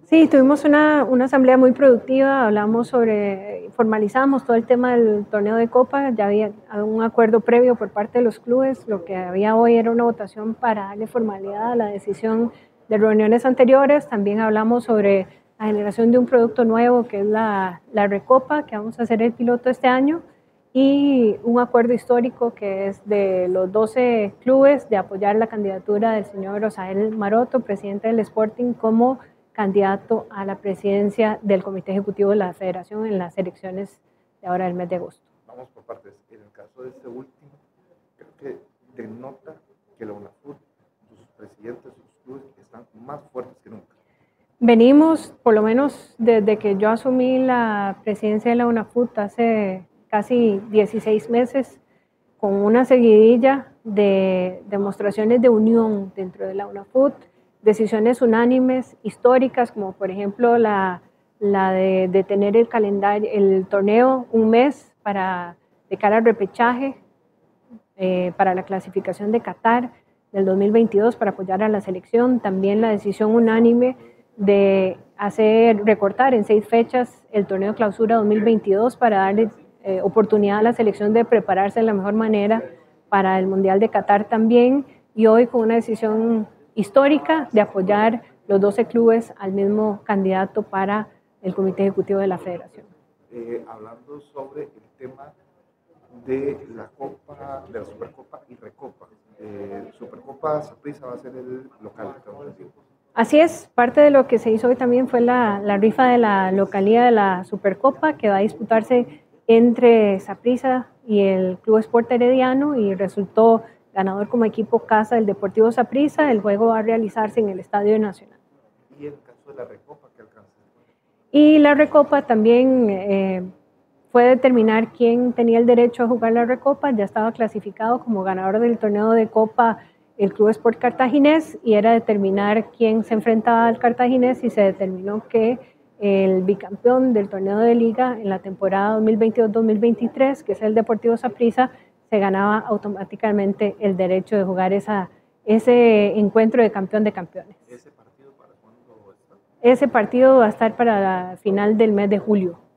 Sí, tuvimos una asamblea muy productiva, formalizamos todo el tema del torneo de Copa, ya había un acuerdo previo por parte de los clubes, lo que había hoy era una votación para darle formalidad a la decisión de reuniones anteriores, también hablamos sobre la generación de un producto nuevo que es la Recopa, que vamos a hacer el piloto este año, y un acuerdo histórico que es de los 12 clubes de apoyar la candidatura del señor Osael Maroto, presidente del Sporting, como candidato a la presidencia del Comité Ejecutivo de la Federación en las elecciones de ahora del mes de agosto. Vamos por partes. En el caso de este último, creo que denota que la UNAFUT, sus presidentes, sus clubes están más fuertes que nunca. Venimos, por lo menos desde que yo asumí la presidencia de la UNAFUT hace casi 16 meses, con una seguidilla de demostraciones de unión dentro de la UNAFUT, decisiones unánimes, históricas, como por ejemplo la de tener el torneo un mes de cara al repechaje, para la clasificación de Qatar del 2022 para apoyar a la selección, también la decisión unánime de recortar en 6 fechas el torneo clausura 2022 para darle oportunidad a la selección de prepararse de la mejor manera para el Mundial de Qatar también, y hoy con una decisión histórica de apoyar los 12 clubes al mismo candidato para el Comité Ejecutivo de la Federación. Hablando sobre el tema de la Copa, de la Supercopa y Recopa. Supercopa Saprissa va a ser el local. Así es, parte de lo que se hizo hoy también fue la rifa de la localía de la Supercopa, que va a disputarse entre Saprissa y el Club Sport Herediano, y resultó ganador como equipo casa del Deportivo Saprissa. El juego va a realizarse en el Estadio Nacional. ¿Y el caso de la Recopa qué alcanza? Y la Recopa también fue determinar quién tenía el derecho a jugar la Recopa. Ya estaba clasificado como ganador del torneo de Copa el Club Sport Cartaginés, y era determinar quién se enfrentaba al Cartaginés, y se determinó que el bicampeón del torneo de liga en la temporada 2022-2023, que es el Deportivo Saprissa, se ganaba automáticamente el derecho de jugar ese encuentro de campeón de campeones. ¿Ese partido para cuándo está? Ese partido va a estar para la final del mes de julio.